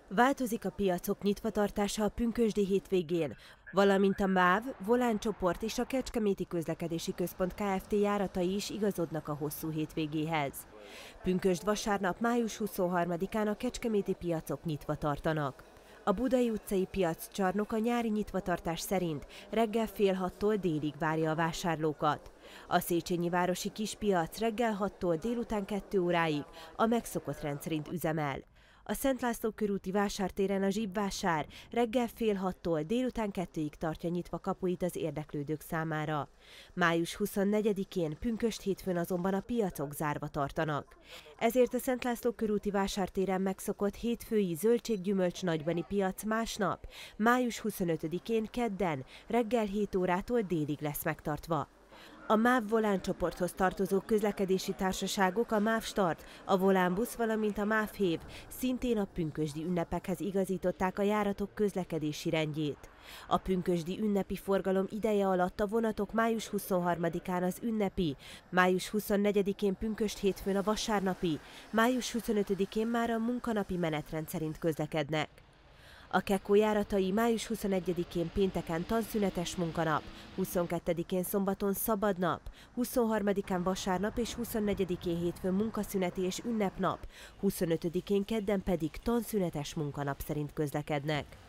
Változik a piacok nyitvatartása a pünkösdi hétvégén, valamint a MÁV, Volán csoport és a Kecskeméti Közlekedési Központ Kft. Járatai is igazodnak a hosszú hétvégéhez. Pünkösd vasárnap, május 23-án a kecskeméti piacok nyitva tartanak. A Budai utcai piaccsarnok a nyári nyitvatartás szerint reggel fél 6-tól délig várja a vásárlókat. A Széchenyi városi kispiac reggel 6-tól délután 2 óráig a megszokott rendszerint üzemel. A Szent László körúti vásártéren a zsibvásár reggel fél 6-tól délután 2-ig tartja nyitva kapuit az érdeklődők számára. Május 24-én, pünkösd hétfőn azonban a piacok zárva tartanak. Ezért a Szent László körúti vásártéren megszokott hétfői zöldséggyümölcs nagybani piac másnap, május 25-én kedden reggel 7 órától délig lesz megtartva. A MÁV Volán csoporthoz tartozó közlekedési társaságok, a MÁV Start, a Volán busz, valamint a MÁV Hév szintén a pünkösdi ünnepekhez igazították a járatok közlekedési rendjét. A pünkösdi ünnepi forgalom ideje alatt a vonatok május 23-án az ünnepi, május 24-én pünkösd hétfőn a vasárnapi, május 25-én már a munkanapi menetrend szerint közlekednek. A Kekó járatai május 21-én pénteken tanszünetes munkanap, 22-én szombaton szabadnap, 23-án vasárnap és 24-én hétfőn munkaszüneti és ünnepnap, 25-én kedden pedig tanszünetes munkanap szerint közlekednek.